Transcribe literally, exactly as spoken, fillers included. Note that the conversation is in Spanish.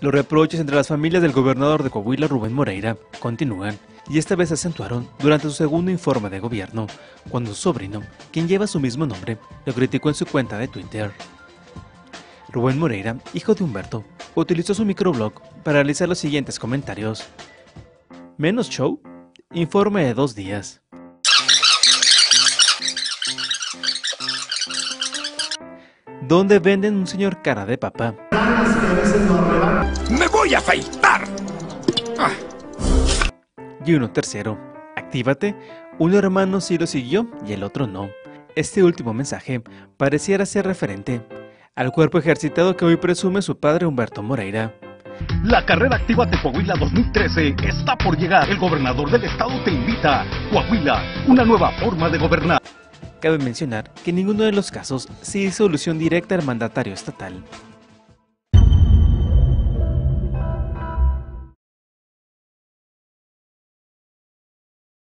Los reproches entre las familias del gobernador de Coahuila, Rubén Moreira, continúan, y esta vez se acentuaron durante su segundo informe de gobierno, cuando su sobrino, quien lleva su mismo nombre, lo criticó en su cuenta de Twitter. Rubén Moreira, hijo de Humberto, utilizó su microblog para realizar los siguientes comentarios. Menos show, informe de dos días. Donde venden un señor cara de papa. ¡Me voy a afeitar! Ah. Y uno tercero, actívate, un hermano sí lo siguió y el otro no. Este último mensaje pareciera ser referente al cuerpo ejercitado que hoy presume su padre Humberto Moreira. La carrera Actívate Coahuila dos mil trece está por llegar. El gobernador del estado te invita. Coahuila, una nueva forma de gobernar. Cabe mencionar que en ninguno de los casos se hizo alusión directa al mandatario estatal.